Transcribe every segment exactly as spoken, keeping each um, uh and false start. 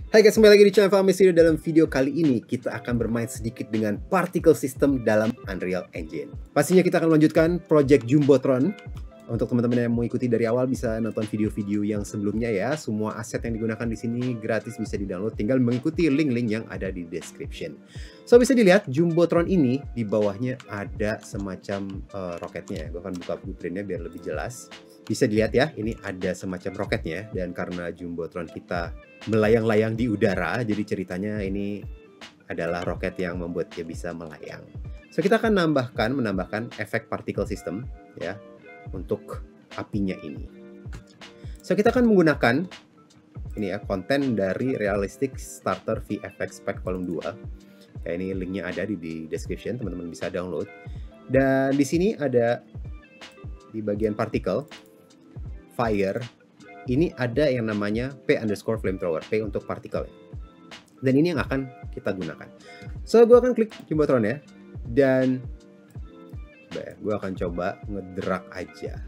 Hai guys, kembali lagi di channel Fahmi Studio. Dalam video kali ini kita akan bermain sedikit dengan particle system dalam Unreal Engine. Pastinya kita akan melanjutkan project Jumbotron. Untuk teman-teman yang mau ikuti dari awal bisa nonton video-video yang sebelumnya ya. Semua aset yang digunakan di sini gratis, bisa di-download, tinggal mengikuti link-link yang ada di description. So bisa dilihat Jumbotron ini di bawahnya ada semacam uh, roketnya. Gue akan buka blueprintnya biar lebih jelas. Bisa dilihat ya, ini ada semacam roketnya, dan karena Jumbotron kita melayang-layang di udara, jadi ceritanya ini adalah roket yang membuat dia bisa melayang. So kita akan menambahkan menambahkan efek particle system ya untuk apinya ini. So kita akan menggunakan ini ya, konten dari Realistic Starter V F X Pack Volume dua. Ya, ini linknya ada di, di description, teman-teman bisa download. Dan di sini ada di bagian particle fire, ini ada yang namanya P underscore flamethrower, P untuk partikel. Dan ini yang akan kita gunakan. So, gue akan klik Jumbotron ya. Dan gue akan coba ngedrag aja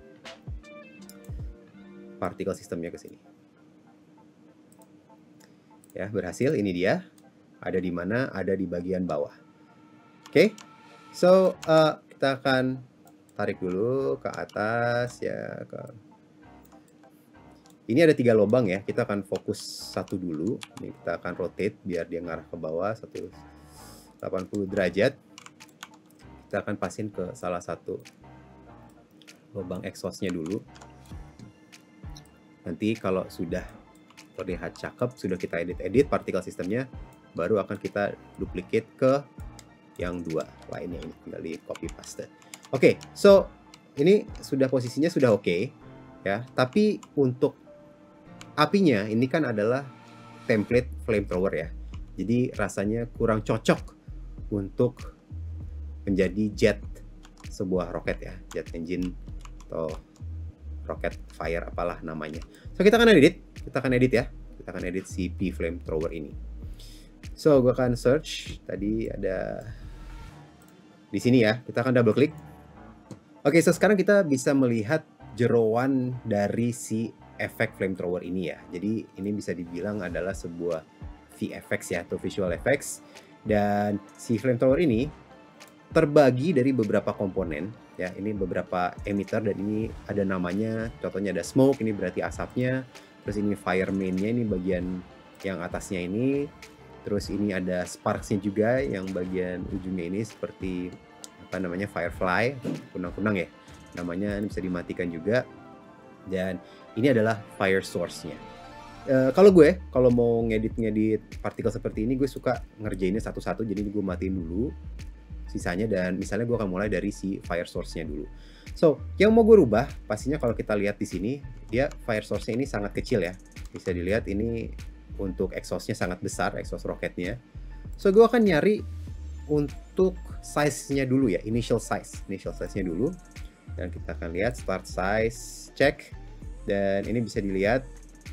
partikel sistemnya ke sini. Ya, berhasil. Ini dia. Ada di mana? Ada di bagian bawah. Oke. Okay. So, uh, kita akan tarik dulu ke atas ya, ke ini ada tiga lubang ya, kita akan fokus satu dulu. Ini kita akan rotate biar dia ngarah ke bawah seratus delapan puluh derajat. Kita akan pasin ke salah satu lubang exhaustnya dulu. Nanti kalau sudah terlihat cakep, sudah kita edit-edit partikel sistemnya, baru akan kita duplicate ke yang dua lainnya. Ini tinggal di copy paste. Oke, okay, so ini sudah posisinya sudah oke okay, ya. Tapi untuk apinya ini kan adalah template flamethrower ya. Jadi rasanya kurang cocok untuk menjadi jet sebuah roket ya, jet engine atau rocket fire apalah namanya. So kita akan edit, kita akan edit ya. Kita akan edit si P flamethrower ini. So gue akan search, tadi ada di sini ya. Kita akan double klik. Oke, so sekarang kita bisa melihat jeroan dari si efek flamethrower ini ya. Jadi ini bisa dibilang adalah sebuah V F X ya, atau visual effects. Dan si flamethrower ini terbagi dari beberapa komponen ya. Ini beberapa emitter dan ini ada namanya. Contohnya ada smoke, ini berarti asapnya. Terus ini fire main-nya, ini bagian yang atasnya ini. Terus ini ada sparks-nya juga yang bagian ujungnya ini seperti apa namanya, firefly, kunang-kunang ya. Namanya ini bisa dimatikan juga. Dan ini adalah fire source-nya. Uh, kalau gue, kalau mau ngedit-ngedit partikel seperti ini, gue suka ngerjainnya satu-satu. Jadi gue matiin dulu sisanya, dan misalnya gue akan mulai dari si fire source-nya dulu. So, yang mau gue rubah, pastinya kalau kita lihat di sini, dia fire source-nya ini sangat kecil ya. Bisa dilihat ini untuk exhaust-nya sangat besar, exhaust roketnya. So, gue akan nyari untuk size-nya dulu ya, initial size. Initial size-nya dulu. Dan kita akan lihat start size, check. Dan ini bisa dilihat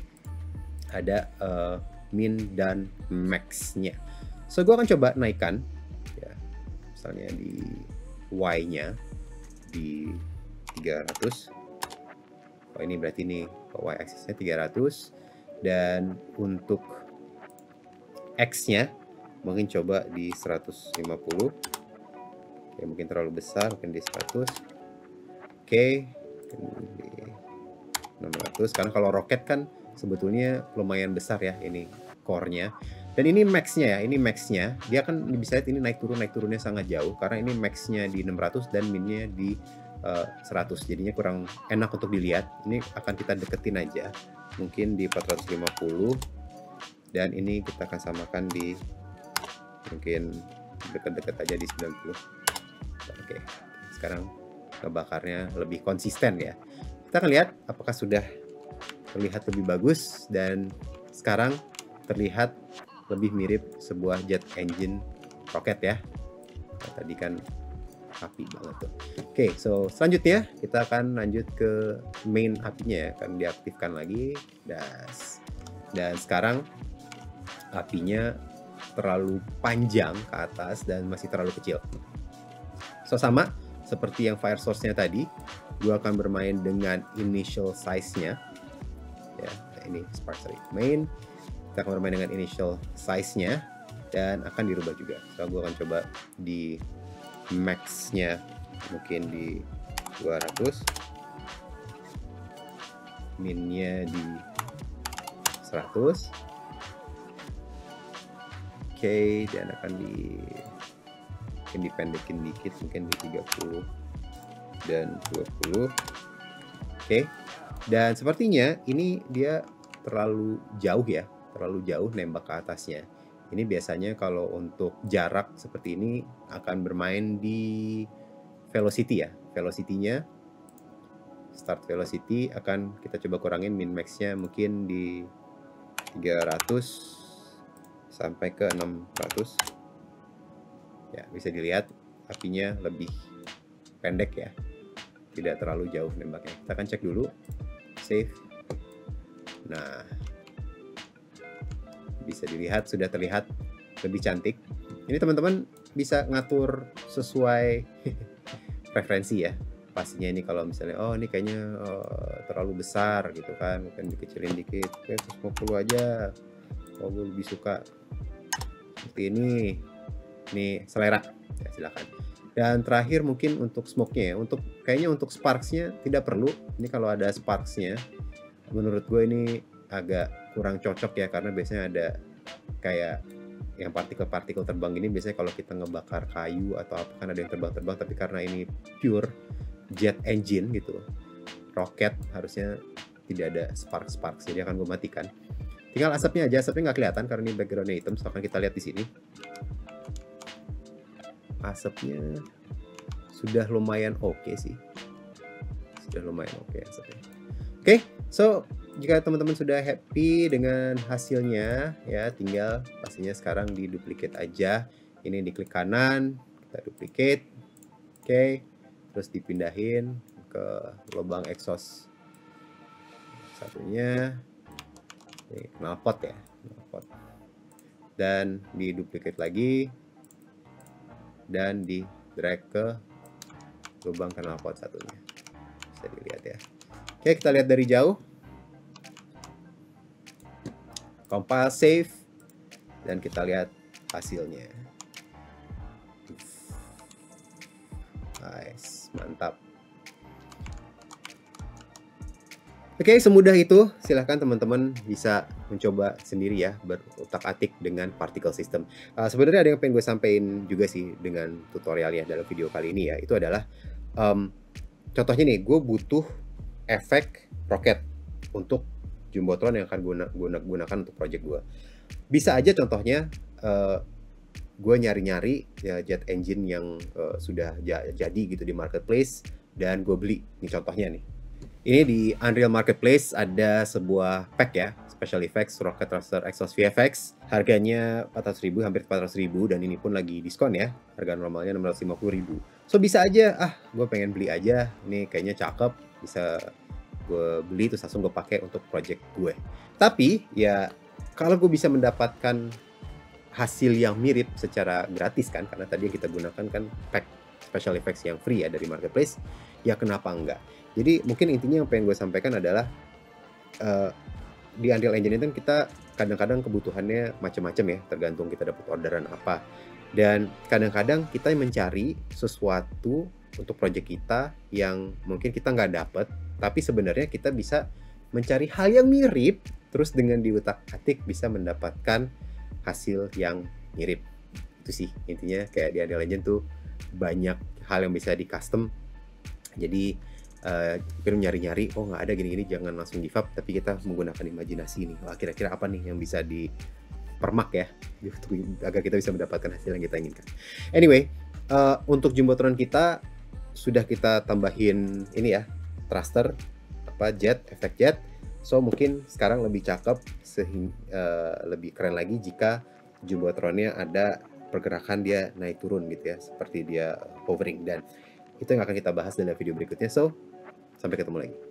ada uh, min dan max-nya. So, gue akan coba naikkan ya, misalnya di Y-nya di tiga ratus. Oh, ini berarti ini Y-axis-nya tiga ratus. Dan untuk X-nya mungkin coba di seratus lima puluh. Oke, mungkin terlalu besar, mungkin di seratus. Oke, di enam ratus. Karena kalau roket kan sebetulnya lumayan besar ya ini core-nya. Dan ini max-nya ya, ini max-nya. Dia kan bisa lihat ini naik turun naik turunnya sangat jauh karena ini max-nya di enam ratus dan min-nya di uh, seratus. Jadinya kurang enak untuk dilihat. Ini akan kita deketin aja. Mungkin di empat ratus lima puluh. Dan ini kita akan samakan di mungkin deket-deket aja di sembilan puluh. Oke. Sekarang ngebakarnya lebih konsisten ya. Kita akan lihat apakah sudah terlihat lebih bagus, dan sekarang terlihat lebih mirip sebuah jet engine roket ya. Nah, tadi kan api banget tuh. Oke, so selanjutnya kita akan lanjut ke main apinya ya, akan diaktifkan lagi. Das. Dan sekarang apinya terlalu panjang ke atas dan masih terlalu kecil. So sama seperti yang fire source-nya tadi, gue akan bermain dengan initial size-nya. Ya, ini spark rate main. kita akan bermain dengan initial size-nya dan akan dirubah juga. So gue akan coba di max-nya mungkin di dua ratus, min-nya di seratus. Oke, okay, dan akan di mungkin dipendekin dikit, mungkin di tiga puluh dan dua puluh. Oke, okay. Dan sepertinya ini dia terlalu jauh ya, terlalu jauh nembak ke atasnya. Ini biasanya kalau untuk jarak seperti ini akan bermain di velocity ya. Velocity-nya, start velocity akan kita coba kurangin min max-nya mungkin di tiga ratus sampai ke enam ratus. Ya, bisa dilihat apinya lebih pendek ya. Tidak terlalu jauh nembaknya. Kita akan cek dulu. Save. Nah, bisa dilihat sudah terlihat lebih cantik. Ini teman-teman bisa ngatur sesuai preferensi ya. Pastinya ini kalau misalnya oh ini kayaknya oh, terlalu besar gitu kan, mungkin dikecilin dikit. Oke, seratus lima puluh aja. Oh, gue lebih suka seperti ini. Ini selera. Ya, silakan. Dan terakhir mungkin untuk smoke-nya ya. Untuk kayaknya untuk sparks-nya tidak perlu. Ini kalau ada sparks-nya menurut gue ini agak kurang cocok ya, karena biasanya ada kayak yang partikel-partikel terbang ini biasanya kalau kita ngebakar kayu atau apa kan ada yang terbang-terbang, tapi karena ini pure jet engine gitu, roket, harusnya tidak ada spark-sparks, jadi akan gue matikan. Tinggal asapnya aja, asapnya nggak kelihatan karena ini backgroundnya hitam, so akan kita lihat di sini. Asapnya sudah lumayan oke okay sih, sudah lumayan oke okay asapnya. Oke, okay, so jika teman-teman sudah happy dengan hasilnya ya, tinggal pastinya sekarang di duplicate aja. Ini diklik kanan, kita duplicate. Oke, okay. Terus dipindahin ke lubang exhaust satunya. Ini knalpot ya, knalpot. Dan di duplicate lagi dan di drag ke lubang knalpot satunya. Bisa dilihat ya. Oke, okay, kita lihat dari jauh. Compile, save, dan kita lihat hasilnya. Nice, mantap. Oke, semudah itu. Silahkan teman-teman bisa mencoba sendiri ya, berutak-atik dengan particle system. Uh, sebenarnya ada yang pengen gue sampaikan juga sih dengan tutorialnya dalam video kali ini ya. Itu adalah, um, contohnya nih, gue butuh efek roket untuk Jumbotron yang akan guna, guna, gunakan untuk project gue. Bisa aja contohnya uh, gue nyari-nyari ya, jet engine yang uh, sudah jadi gitu di marketplace dan gue beli. Ini contohnya nih. Ini di Unreal Marketplace ada sebuah pack ya, Special Effects Rocket Thruster Exhaust V F X. Harganya empat ratus ribu, hampir empat ratus ribu, dan ini pun lagi diskon ya. Harga normalnya enam ratus lima puluh ribu. So bisa aja, ah gue pengen beli aja, ini kayaknya cakep, bisa gue beli terus langsung gue pakai untuk project gue. Tapi ya kalau gue bisa mendapatkan hasil yang mirip secara gratis kan, karena tadi yang kita gunakan kan pack special effects yang free ya dari marketplace, ya kenapa enggak. Jadi mungkin intinya yang pengen gue sampaikan adalah uh, di Unreal Engine itu kita kadang-kadang kebutuhannya macam-macam ya, tergantung kita dapat orderan apa, dan kadang-kadang kita mencari sesuatu untuk project kita yang mungkin kita nggak dapat, tapi sebenarnya kita bisa mencari hal yang mirip, terus dengan diutak-atik bisa mendapatkan hasil yang mirip. Itu sih intinya, kayak di Unreal Engine tuh banyak hal yang bisa di custom. Jadi uh, mungkin nyari-nyari, oh nggak ada gini-gini, jangan langsung give up, tapi kita menggunakan imajinasi nih. Wah, kira-kira apa nih yang bisa dipermak ya, agar kita bisa mendapatkan hasil yang kita inginkan. Anyway, uh, untuk Jumbotron kita sudah kita tambahin ini ya, thruster, apa jet, efek jet. So mungkin sekarang lebih cakep, sehingga uh, lebih keren lagi jika Jumbotronnya ada pergerakan dia naik turun gitu ya, seperti dia hovering, dan itu yang akan kita bahas dalam video berikutnya. So sampai ketemu lagi.